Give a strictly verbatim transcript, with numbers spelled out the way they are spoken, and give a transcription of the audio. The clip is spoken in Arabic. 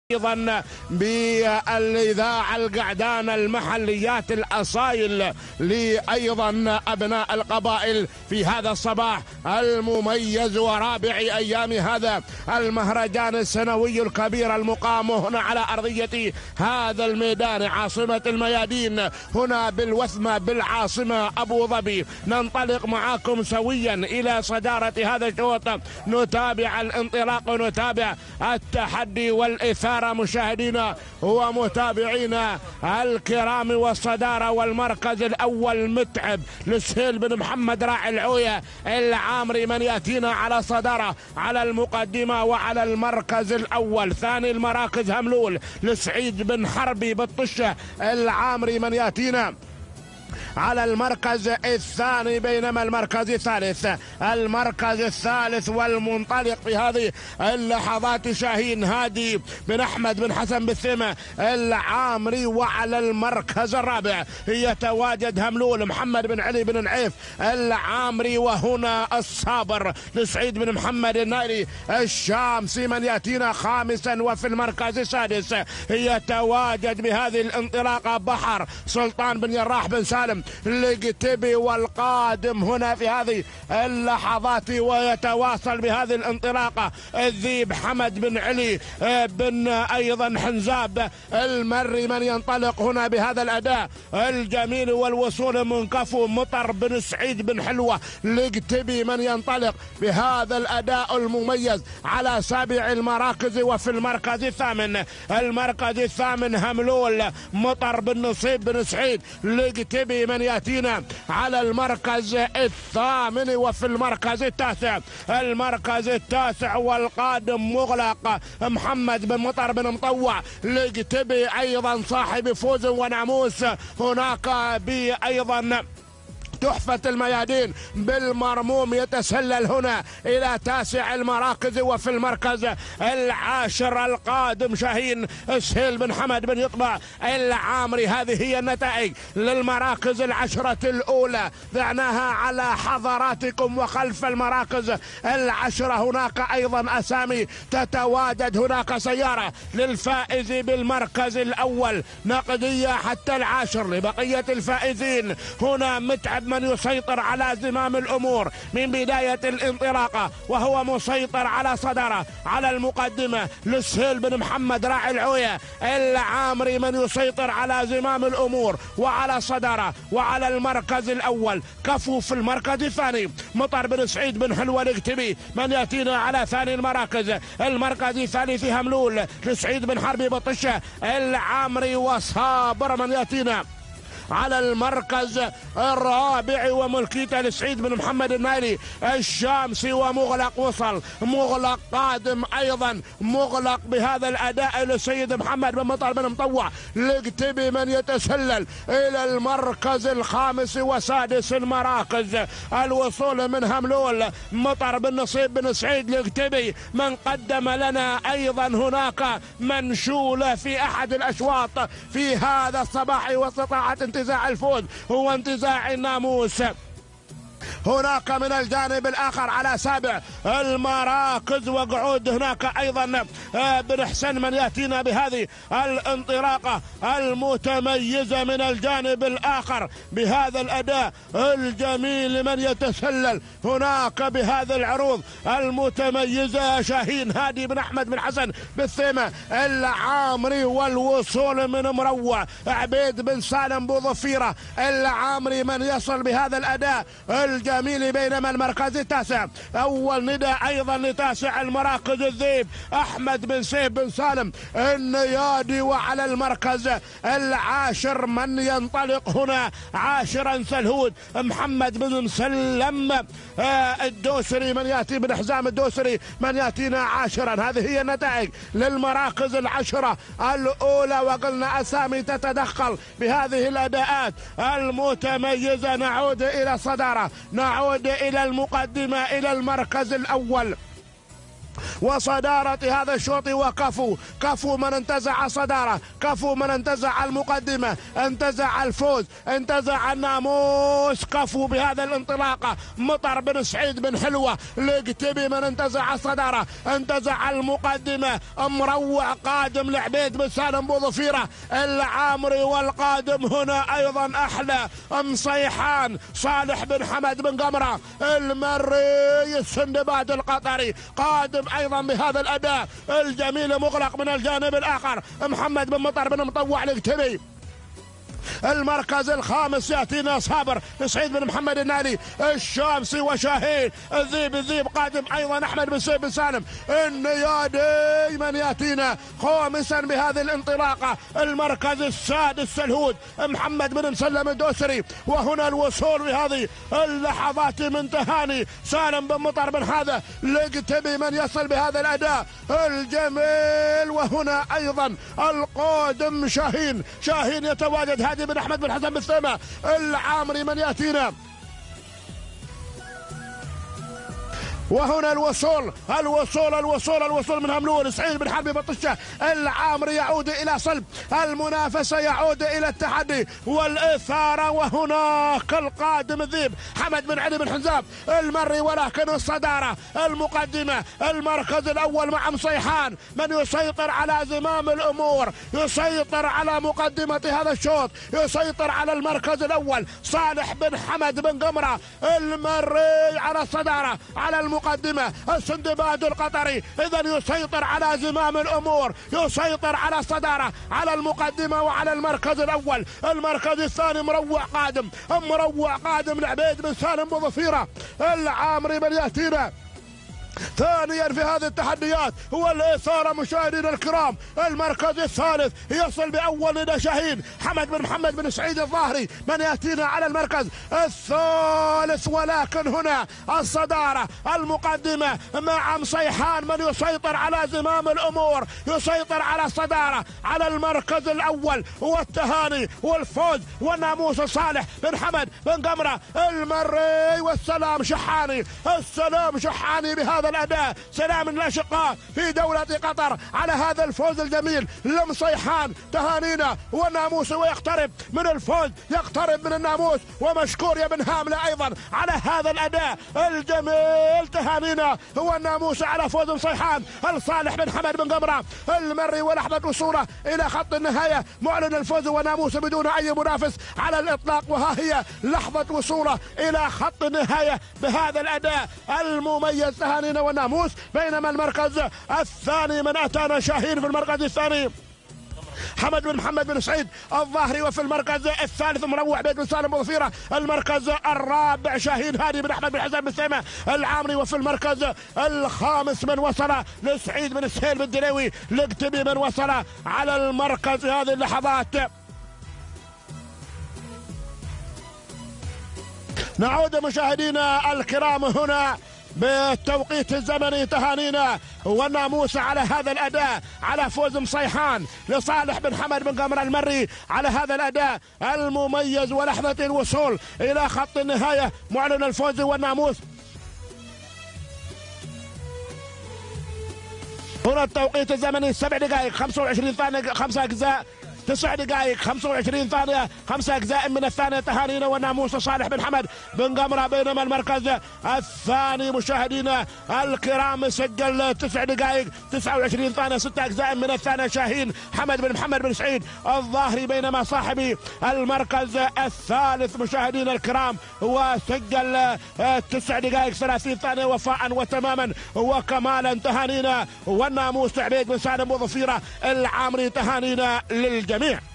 أيضا بالإذاعة القعدان المحليات الأصايل لأيضا أبناء القبائل في هذا الصباح المميز ورابع أيام هذا المهرجان السنوي الكبير المقام هنا على أرضية هذا الميدان عاصمة الميادين هنا بالوثمة بالعاصمة أبو ظبي. ننطلق معاكم سويا إلى صدارة هذا الشوط، نتابع الانطلاق ونتابع التحدي والإثارة مشاهدينا ومتابعينا الكرام. والصدارة والمركز الأول متعب لسهيل بن محمد راعي العوية العامري من يأتينا على صدارة على المقدمة وعلى المركز الأول. ثاني المراكز هملول لسعيد بن حربي بالطشة العامري من يأتينا على المركز الثاني، بينما المركز الثالث المركز الثالث والمنطلق في هذه اللحظات شاهين هادي بن أحمد بن حسن بالثمة العامري. وعلى المركز الرابع يتواجد هملول محمد بن علي بن نعيف العامري. وهنا الصابر لسعيد بن محمد النايري الشامسي من يأتينا خامسا. وفي المركز السادس يتواجد بهذه الانطلاقة بحر سلطان بن يراح بن سالم لقتبي والقادم هنا في هذه اللحظات. ويتواصل بهذه الانطلاقة الذيب حمد بن علي بن أيضا حنزاب المري من ينطلق هنا بهذا الأداء الجميل والوصول من كفو. مطر بن سعيد بن حلوة لقتبي من ينطلق بهذا الأداء المميز على سابع المراكز. وفي المركز الثامن المركز الثامن هملول مطر بن نصيب بن سعيد لقتبي من يأتينا على المركز الثامن. وفي المركز التاسع المركز التاسع والقادم مغلق محمد بن مطر بن مطوع لقتبي أيضا صاحب فوز وناموس. هناك بأيضا تحفة الميادين بالمرموم يتسلل هنا إلى تاسع المراكز. وفي المركز العاشر القادم شاهين سهيل بن حمد بن يطبع العامري. هذه هي النتائج للمراكز العشرة الأولى ضعناها على حضراتكم. وخلف المراكز العشرة هناك أيضا أسامي تتواجد. هناك سيارة للفائز بالمركز الأول نقدية حتى العاشر لبقية الفائزين. هنا متعب من يسيطر على زمام الأمور من بداية الانطلاقة وهو مسيطر على صدرة على المقدمة لسهيل بن محمد راعي العوية العامري من يسيطر على زمام الأمور وعلى صدرة وعلى المركز الأول. كفو في المركز الثاني مطر بن سعيد بن حلوة الكتبي من يأتينا على ثاني المراكز. المركز الثالث هملول لسعيد بن حربي بطشة العامري. وصابر من يأتينا على المركز الرابع وملكيته لسعيد بن محمد النايري الشامسي. ومغلق وصل مغلق قادم أيضا مغلق بهذا الأداء لسيد محمد بن مطر بن مطوع لقتبي من يتسلل إلى المركز الخامس وسادس المراكز. الوصول من هملول مطر بن نصيب بن سعيد لقتبي من قدم لنا أيضا هناك منشولة في أحد الأشواط في هذا الصباح واستطاعت انتزاع الفوز هو انتزاع الناموس. هناك من الجانب الآخر على سابع المراكز وقعود هناك أيضا بن حسن من يأتينا بهذه الانطلاقة المتميزة من الجانب الآخر بهذا الأداء الجميل من يتسلل هناك بهذا العروض المتميزة شاهين هادي بن أحمد بن حسن بالثيمة العامري. والوصول من مروع عبيد بن سالم بو ظفيرة العامري من يصل بهذا الأداء الجميل. بينما المركز التاسع أول نداء أيضا لتاسع المراكز الذيب أحمد بن سيف بن سالم النيادي. وعلى المركز العاشر من ينطلق هنا عاشرا سلهود محمد بن مسلم الدوسري من يأتي بن حزام الدوسري من يأتينا عاشرا. هذه هي النتائج للمراكز العشرة الأولى. وقلنا أسامي تتدخل بهذه الأداءات المتميزة. نعود إلى صدارة نعود إلى المقدمة إلى المركز الأول وصدارة هذا الشوط. وكفو كفو من انتزع الصدارة، كفو من انتزع المقدمة، انتزع الفوز، انتزع الناموس. كفو بهذا الانطلاقة. مطر بن سعيد بن حلوة لقتبي من انتزع الصدارة، انتزع المقدمة. مروع قادم لعبيد بن سالم بوظفيرة العامري، والقادم هنا ايضا احلى مصيحان صالح بن حمد بن قمرة المري السندباد القطري قادم ايضا بهذا الاداء الجميل. مغلق من الجانب الاخر محمد بن مطر بن مطوع لقتبي. المركز الخامس ياتينا صابر سعيد بن محمد النالي الشامسي وشاهين الذيب. الذيب قادم ايضا احمد بن سيف بن سالم النيادي من ياتينا خامسا بهذه الانطلاقه. المركز السادس الهود محمد بن مسلم الدوسري. وهنا الوصول بهذه اللحظات من تهاني سالم بن مطر بن هذا لقتبي من يصل بهذا الاداء الجميل. وهنا ايضا القادم شاهين. شاهين يتواجد هادي بن احمد بن حسن بن ثيمة العامري من ياتينا. وهنا الوصول الوصول الوصول الوصول من هملول سعيد بن حربي بطشة العامري يعود الى صلب المنافسه، يعود الى التحدي والاثاره. وهناك القادم الذيب حمد بن علي بن حنزاب المري، ولكن الصداره المقدمه المركز الاول مع مصيحان من يسيطر على زمام الامور، يسيطر على مقدمه هذا الشوط، يسيطر على المركز الاول. صالح بن حمد بن قمره المري على الصداره على المقدمة. السندباد القطري إذا يسيطر على زمام الأمور، يسيطر على الصدارة على المقدمة وعلى المركز الأول. المركز الثاني مروع قادم، مروع قادم لعبيد بن سالم بوظفيرة العامري من يأتينا ثانيا في هذه التحديات هو الإثارة. مشاهدينا الكرام المركز الثالث يصل بأول ندى شاهين حمد بن محمد بن سعيد الظاهري من يأتينا على المركز الثالث. ولكن هنا الصدارة المقدمة مع مصيحان من يسيطر على زمام الأمور، يسيطر على الصدارة على المركز الأول. والتهاني والفوز والناموس صالح بن حمد بن قمرة المري. والسلام شحاني، السلام شحاني بهذا الأداء. سلام الأشقاء في دولة قطر على هذا الفوز الجميل لمصيحان. تهانينا والناموس ويقترب من الفوز، يقترب من الناموس. ومشكور يا بن هاملة أيضا على هذا الأداء الجميل. تهانينا والناموس على فوز مصيحان. الصالح بن حمد بن قمرة المري، ولحظة وصوله إلى خط النهاية معلن الفوز والناموس بدون أي منافس على الإطلاق. وها هي لحظة وصوله إلى خط النهاية بهذا الأداء المميز. تهانينا والناموس. بينما المركز الثاني من أتانا شاهين في المركز الثاني حمد بن محمد بن سعيد الظاهري. وفي المركز الثالث مروع بيت بن سالم بوظفيرة. المركز الرابع شاهين هادي بن احمد بن حسن بن ثيمة العامري. وفي المركز الخامس من وصل لسعيد بن سهيل بن دليوي لقتبي من وصل على المركز هذه اللحظات. نعود مشاهدينا الكرام هنا بالتوقيت الزمني. تهانينا والناموس على هذا الأداء، على فوز مصيحان لصالح بن حمد بن قمر المري على هذا الأداء المميز. ولحظة الوصول إلى خط النهاية معلن الفوز والناموس. هنا التوقيت الزمني سبع دقائق خمسة وعشرين ثانية، خمسة أجزاء تسع دقائق خمسة وعشرين ثانية، خمسة أجزاء من الثانية. تهانينا والناموس صالح بن حمد بن قمرة. بينما المركز الثاني مشاهدينا الكرام سجل تسع دقائق تسعة وعشرين ثانية، ستة أجزاء من الثانية شاهين حمد بن محمد بن سعيد الظاهري. بينما صاحبي المركز الثالث مشاهدينا الكرام هو سجل تسع دقائق ثلاثين ثانية وفاء وتماما وكمالا. تهانينا والناموس عبيد بن سالم بوظفيرة العامري. تهانينا للجميع.